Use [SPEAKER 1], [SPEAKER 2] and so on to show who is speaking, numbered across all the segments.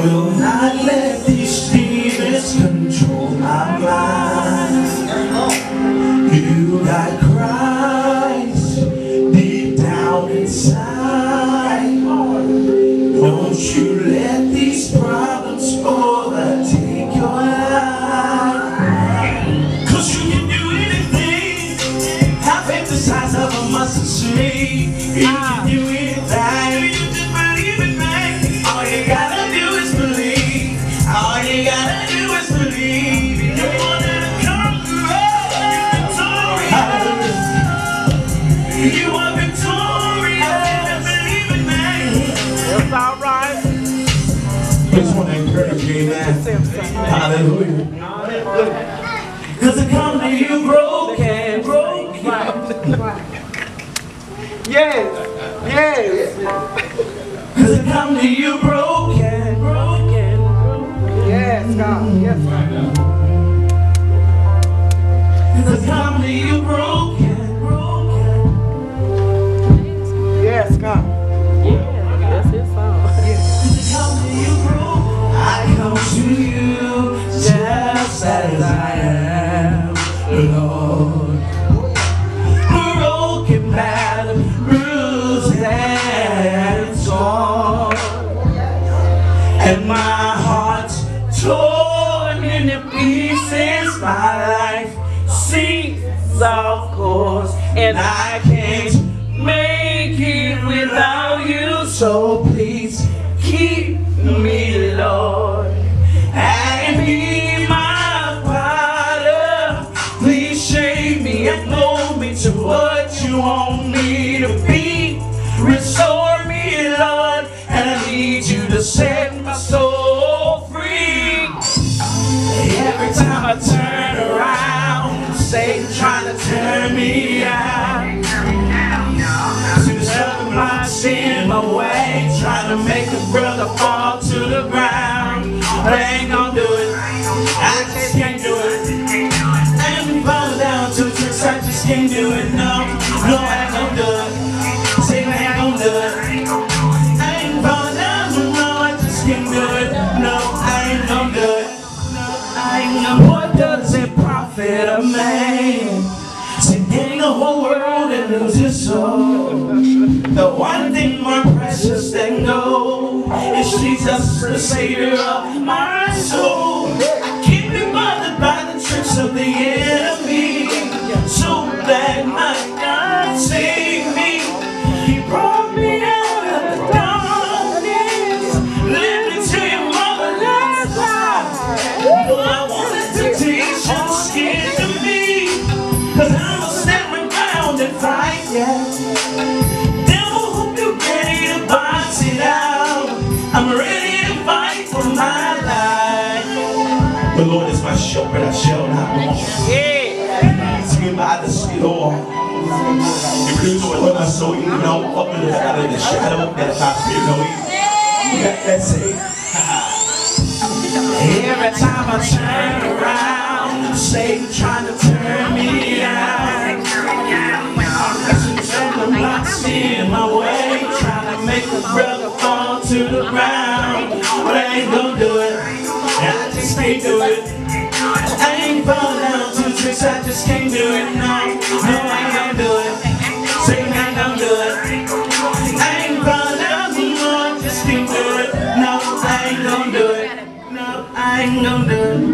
[SPEAKER 1] will not let these demons control my mind. You got Christ deep down inside. Don't you let these problems overtake your life. 'Cause you can do anything. Have faith the size of a mustard seed. You can do anything. You just believe it, man. All you gotta do is believe. All you gotta do is believe. You're more than a conqueror. You are victorious. Believe it, man.
[SPEAKER 2] That's all right.
[SPEAKER 1] I just want to encourage you, man. Hallelujah. 'Cause I come to you broken.
[SPEAKER 2] Yes. Yes.
[SPEAKER 1] 'Cause I come to you broken.
[SPEAKER 2] Yes, God. Yes, God.
[SPEAKER 1] 'Cause I come to you broken.
[SPEAKER 2] Yes, God.
[SPEAKER 3] That's his song.
[SPEAKER 1] I come to you just as I am, Lord. Broken, battered, bruised and torn, and my heart's torn into pieces. My life seems off course, and I can't make it without you. So please keep me, Lord, and be my potter. Please shape me and mold me to what you want me to be. Restore me, Lord, and I need you to set my soul free. Every time I turn around, Satan trying to turn me out. Blocks in my way, trying to make a brother fall to the ground. But I ain't gonna do it. I just can't do it. I ain't falling down to tricks. I just can't do it. No, no, I ain't gonna do it. Say I ain't gonna do it. I ain't falling down. No, I just can't do it. No, I ain't gonna do it. No, I ain't gonna. What does it profit a man to gain the whole world and lose his soul? The one thing more precious than gold is Jesus, the Savior of my soul. I can't be bothered by the tricks of the enemy, so that my God saved me. He brought me out of the darkness, led me to your motherless life. Though I wanted temptation scared to me, 'cause I'm a standing ground and fight, yeah. I'm ready to fight for my life. The Lord is my shepherd, I shall not want. He's me by the still. He brings me with my soul, you know, up in the valley of the shadow that I fear no evil. That's it. Every time I turn around, Satan trying to turn me out. The blocks in my way, trying to make a brother fall to the ground. But I ain't gonna do it. I just can't do it. I ain't falling down to tricks. I just can't do it. No, no, I ain't gonna do it. Say I ain't gonna do it. I ain't falling down. No, I just can't do it. No, I ain't gonna do it. No, I ain't gonna do it.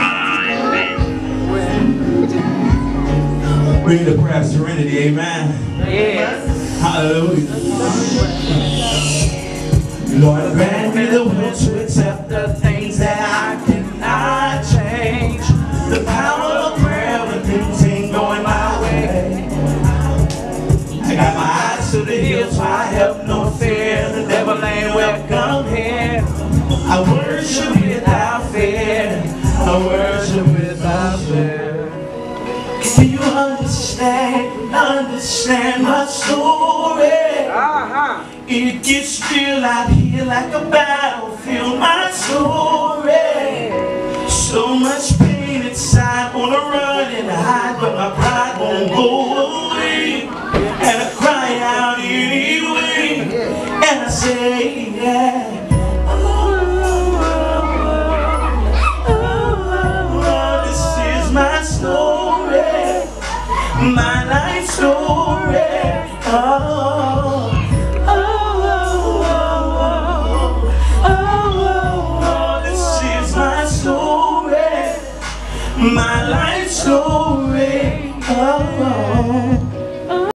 [SPEAKER 1] Bring the prayer of serenity, amen.
[SPEAKER 2] Yes.
[SPEAKER 1] Hallelujah. Lord, grant me the will to accept the things that I cannot change. The power of prayer when things ain't going my way. I got my eyes to the hills, so I have no fear. The devil ain't welcome here. I worship without fear. I worship without fear. Do you understand my story? It gets still out here like a battlefield, my story. So much pain inside, wanna run and hide, but my pride won't go away. And I cry out anyway, and I say, yeah. Oh, my life story. Oh, oh, oh, oh, oh, this is my story, my life story. Oh, oh.